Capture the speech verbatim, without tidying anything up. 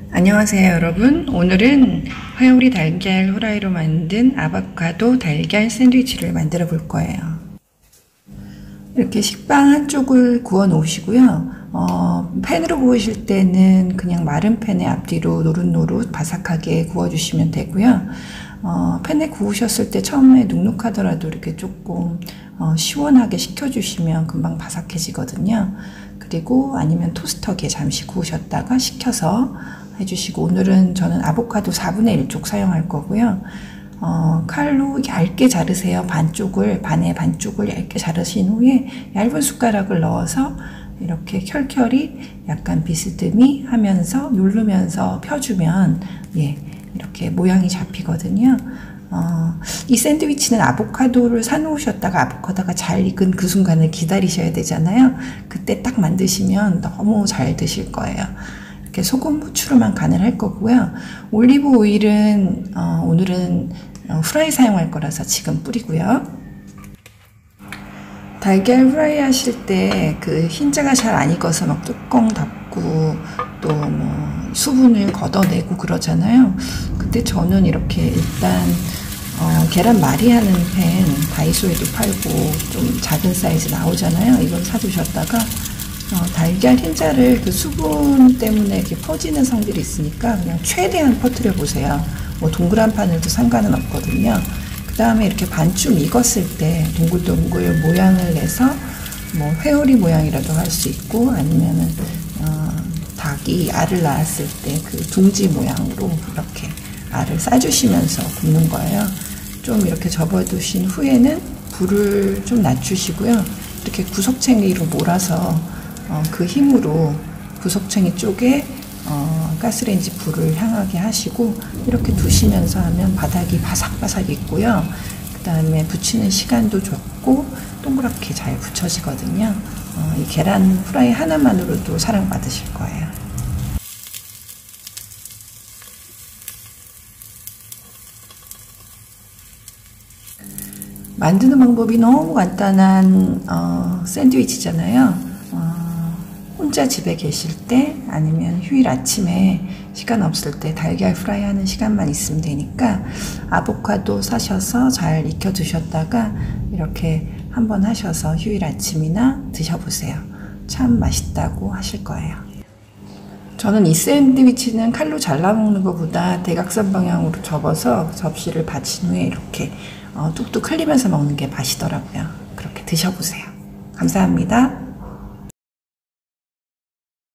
안녕하세요 여러분. 오늘은 화요리 달걀 후라이로 만든 아보카도 달걀 샌드위치를 만들어 볼 거예요. 이렇게 식빵 한쪽을 구워 놓으시고요. 어, 팬으로 구우실 때는 그냥 마른 팬에 앞뒤로 노릇노릇 바삭하게 구워 주시면 되고요. 어, 팬에 구우셨을 때 처음에 눅눅하더라도 이렇게 조금 어, 시원하게 식혀주시면 금방 바삭해지거든요. 그리고 아니면 토스터기에 잠시 구우셨다가 식혀서 해주시고, 오늘은 저는 아보카도 사분의 일 쪽 사용할 거고요. 어, 칼로 얇게 자르세요. 반쪽을, 반의 반쪽을 얇게 자르신 후에 얇은 숟가락을 넣어서 이렇게 켜켜이 약간 비스듬히 하면서 누르면서 펴주면 예, 이렇게 모양이 잡히거든요. 어, 이 샌드위치는 아보카도를 사놓으셨다가 아보카도가 잘 익은 그 순간을 기다리셔야 되잖아요. 그때 딱 만드시면 너무 잘 드실 거예요. 이렇게 소금, 후추로만 간을 할 거고요. 올리브 오일은 어, 오늘은 후라이 사용할 거라서 지금 뿌리고요. 달걀 후라이 하실 때 그 흰자가 잘 안 익어서 막 뚜껑 닫고 또 뭐 수분을 걷어내고 그러잖아요. 그때 저는 이렇게 일단 어, 계란 말이 하는 팬 다이소에도 팔고 좀 작은 사이즈 나오잖아요. 이걸 사두셨다가 어, 달걀 흰자를 그 수분 때문에 이렇게 퍼지는 성질이 있으니까 그냥 최대한 퍼뜨려 보세요. 뭐 동그란 판에도 상관은 없거든요. 그 다음에 이렇게 반쯤 익었을 때 동글동글 모양을 내서 뭐 회오리 모양이라도 할 수 있고, 아니면은 어, 닭이 알을 낳았을 때 그 둥지 모양으로 이렇게 알을 싸주시면서 굽는 거예요. 좀 이렇게 접어두신 후에는 불을 좀 낮추시고요. 이렇게 구석챙이로 몰아서 어, 그 힘으로 구석챙이 쪽에 어, 가스레인지 불을 향하게 하시고 이렇게 두시면서 하면 바닥이 바삭바삭 있고요. 그 다음에 붙이는 시간도 적고 동그랗게 잘 붙여지거든요. 어, 이 계란 후라이 하나만으로도 사랑받으실 거예요. 만드는 방법이 너무 간단한 어, 샌드위치잖아요. 어, 혼자 집에 계실 때 아니면 휴일 아침에 시간 없을 때 달걀 후라이 하는 시간만 있으면 되니까 아보카도 사셔서 잘 익혀 두셨다가 이렇게 한번 하셔서 휴일 아침이나 드셔보세요. 참 맛있다고 하실 거예요. 저는 이 샌드위치는 칼로 잘라 먹는 것보다 대각선 방향으로 접어서 접시를 받친 후에 이렇게 어, 뚝뚝 흘리면서 먹는 게 맛이더라고요. 그렇게 드셔보세요. 감사합니다.